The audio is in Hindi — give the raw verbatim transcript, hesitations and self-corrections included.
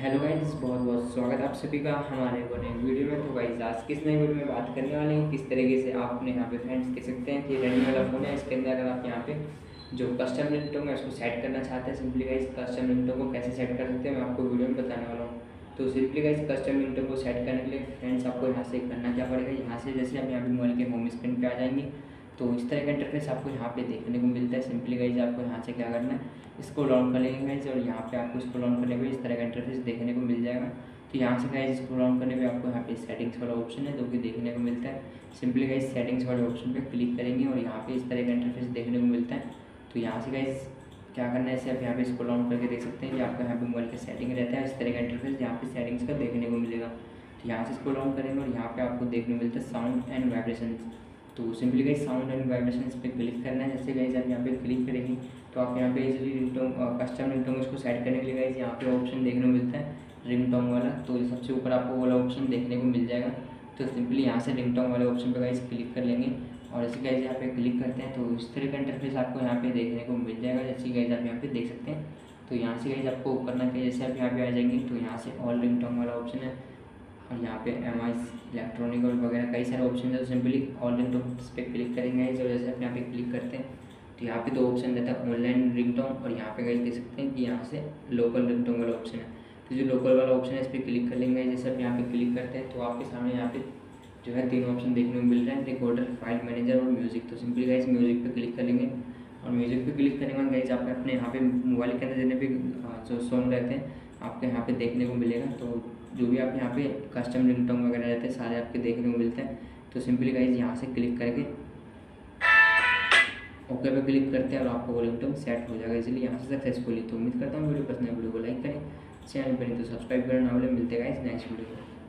हेलो गाइस, बहुत बहुत स्वागत है आप सभी का हमारे को नए वीडियो में। तो गाइस आज किस नए वीडियो में बात करने वाले हैं किस तरीके से आप अपने यहाँ पे फ्रेंड्स देख सकते हैं कि रेडमी वाला फ़ोन है। इसके अंदर अगर आप यहाँ पे जो कस्टम रिंगटोन है उसको सेट करना चाहते हैं, सिंपली गाइस कस्टम रिंगटोन को कैसे सेट कर सकते हैं मैं आपको वीडियो में बताने वाला हूँ। तो सिंपली गाइस कस्टम रिंगटोन को सेट करने के लिए फ्रेंड्स आपको यहाँ से करना क्या पड़ेगा, यहाँ से जैसे आप यहाँ पे मोबाइल के होम स्क्रीन पर आ जाएंगे तो इस तरह का इंटरफेस आपको यहाँ पे देखने को मिलता है। सिंपली गाइस आपको यहाँ से क्या करना है, इसको डाउन कर लेंगे गाइस और यहाँ पे आपको इसको डाउन करने पे इस तरह का इंटरफेस देखने को मिल जाएगा। तो यहाँ से गाइस इसको डाउन करने पे आपको यहाँ पे सेटिंग्स वाला ऑप्शन है जो कि देखने को मिलता है। सिंपली गाइस सेटिंग्स वाले ऑप्शन पे क्लिक करेंगे और यहाँ पे इस तरह का इंटरफेस देखने को मिलता है। तो यहाँ से गाइस क्या करना है, इसे आप यहाँ पे इसको डाउन करके देख सकते हैं कि आपका यहाँ पे मोबाइल का सेटिंग रहता है, इस तरह का इंटरफेस यहाँ पे सेटिंग्स का देखने को मिलेगा। तो यहाँ से इसको डाउन करेंगे और यहाँ पे आपको देखने को मिलता है साउंड एंड वाइब्रेशन। तो simply guys sound and vibrations पे क्लिक करना है। जैसे गाइस आप यहाँ पे क्लिक करेंगे तो आप यहाँ पे इजीली रिंगटोन कस्टम रिंगटोन इसको सेट करने के लिए गाइस यहाँ पे ऑप्शन देखने को मिलता है रिंगटोन वाला। तो सबसे ऊपर आपको वाला ऑप्शन देखने को मिल जाएगा। तो सिंपली यहाँ से रिंगटोन वाले ऑप्शन पे गाइस क्लिक कर लेंगे और जैसे गाइस यहाँ पे क्लिक करते हैं तो इस तरह का इंटरफेस आपको यहाँ पे देखने को मिल जाएगा। जैसे गाइस आप यहाँ पे देख सकते हैं। तो यहाँ से गाइस आपको करना चाहिए, जैसे आप यहाँ पे आ जाएंगे तो यहाँ से ऑल रिंगटोन वाला ऑप्शन है और यहाँ पे एम आई इलेक्ट्रॉनिक और वगैरह कई सारे ऑप्शन है। तो सिंपली ऑल रिंगटोन पे क्लिक करेंगे और जैसे आप यहाँ पे क्लिक करते हैं तो यहाँ पे दो ऑप्शन रहता है, ऑनलाइन रिंगटोन और यहाँ पे गाइस देख सकते हैं कि यहाँ से लोकल रिंगटोन वाला ऑप्शन है। तो जो लोकल वाला ऑप्शन है इस पर क्लिक कर लेंगे। जैसे आप यहाँ पे क्लिक करते हैं तो आपके सामने यहाँ पे जो है तीन ऑप्शन देखने को मिल रहे हैं, रिकॉर्डर, फाइल मैनेजर और म्यूजिक। तो सिंपली गाइस म्यूजिक पे क्लिक कर लेंगे और म्यूजिक पे क्लिक करने के बाद गाइस आप अपने यहाँ पे मोबाइल के अंदर जितने भी जो सॉन्ग रहते हैं आपके यहाँ पे देखने को मिलेगा। तो जो भी आप यहाँ पे कस्टम रिंगटोन वगैरह रहते हैं सारे आपके देखने को मिलते हैं। तो सिंपली गाइस यहाँ से क्लिक करके ओके पे क्लिक करते हैं और आपको वो रिंगटोन सेट हो जाएगा इसलिए यहाँ से सक्सेसफुली। तो उम्मीद करता हूँ वीडियो पसंद है, वीडियो को लाइक करें, चैनल पर नहीं तो सब्सक्राइब करना। मिलते हैं गाइस नेक्स्ट वीडियो में।